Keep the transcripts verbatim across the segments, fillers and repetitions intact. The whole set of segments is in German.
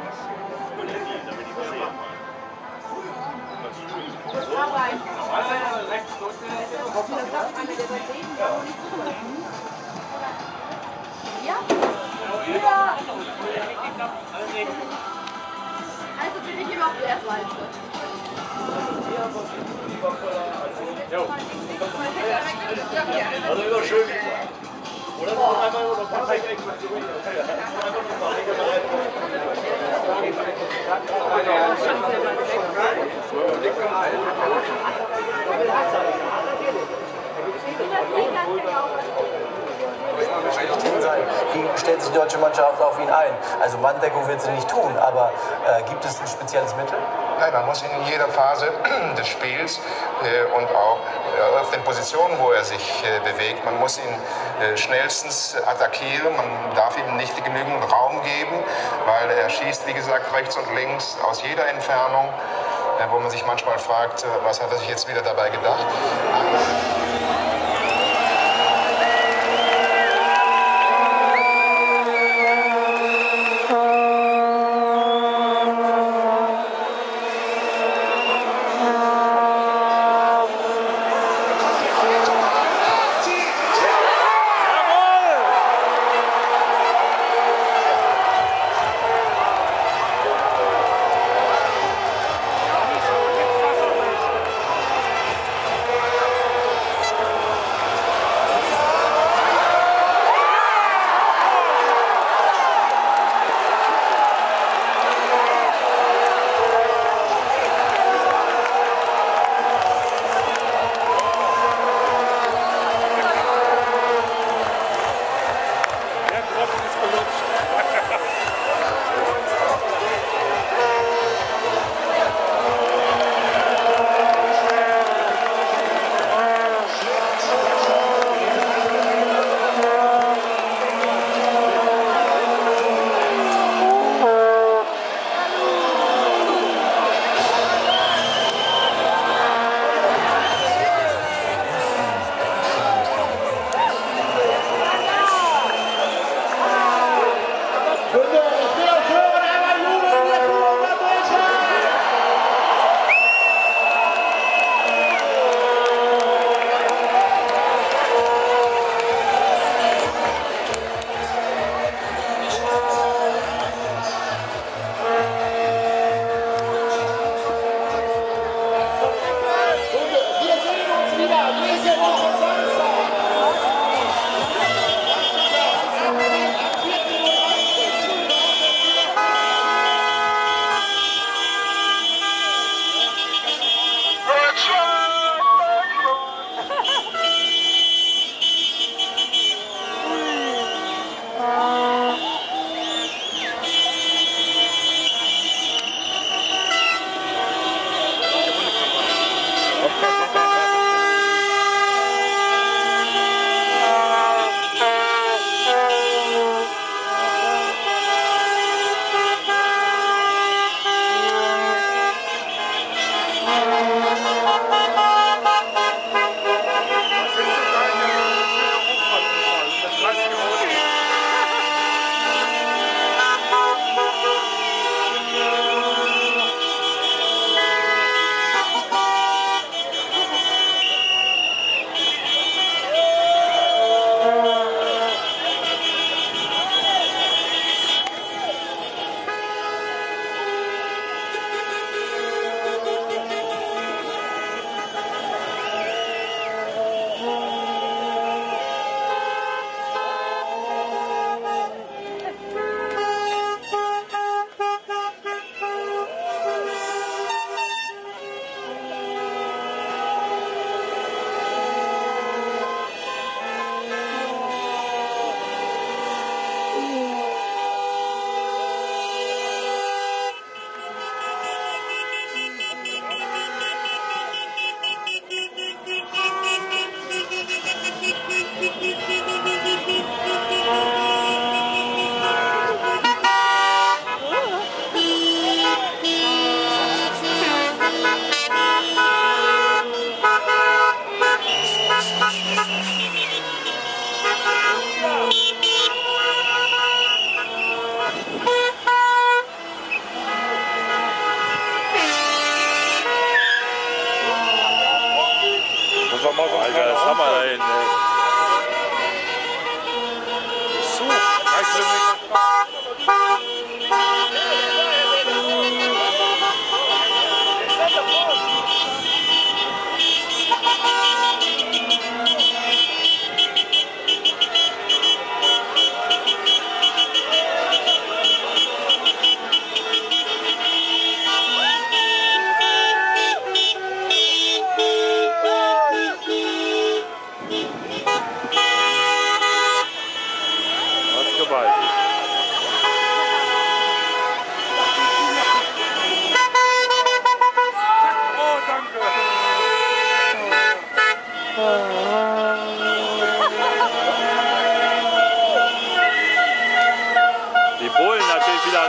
Ja? Ja! Also bin ich immer auf der Seite. Also immer schön. Oder noch einmal oder ein paar Tage extra zurück. Wie stellt sich die deutsche Mannschaft auf ihn ein? Also Manndeckung wird sie nicht tun, aber äh, gibt es ein spezielles Mittel? Nein, man muss ihn in jeder Phase des Spiels äh, und auch äh, auf den Positionen, wo er sich äh, bewegt, man muss ihn äh, schnellstens attackieren. Man darf ihm nicht genügend Raum geben, weil er schießt, wie gesagt, rechts und links aus jeder Entfernung, äh, wo man sich manchmal fragt, äh, was hat er sich jetzt wieder dabei gedacht.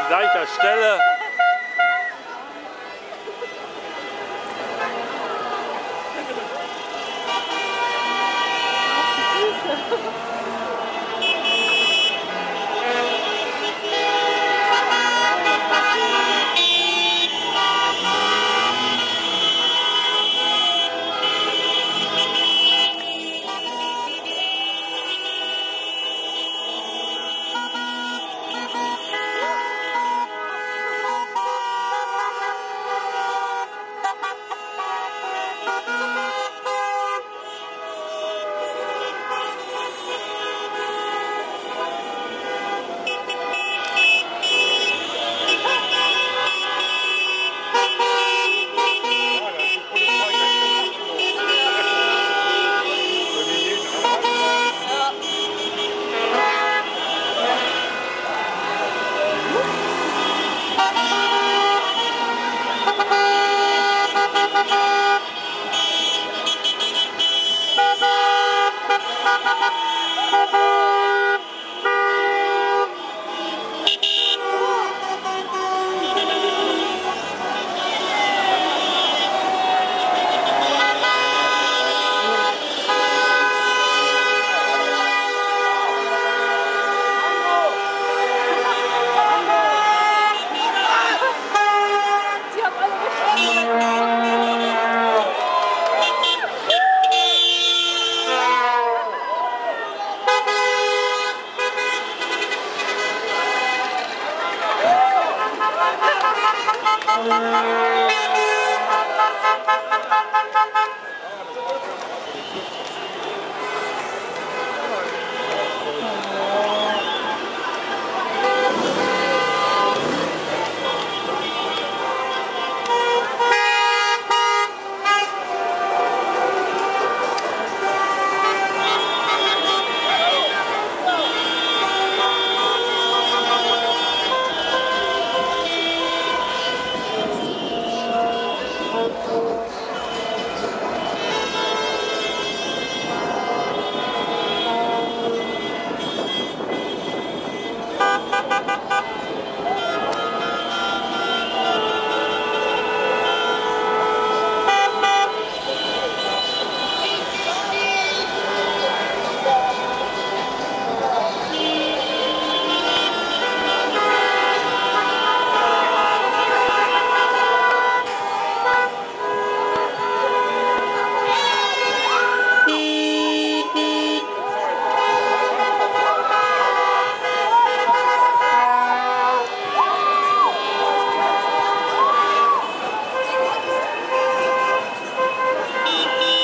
gleicher Stelle.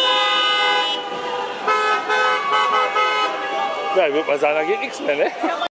Ja, ich würde mal sagen, da geht nichts mehr, ne?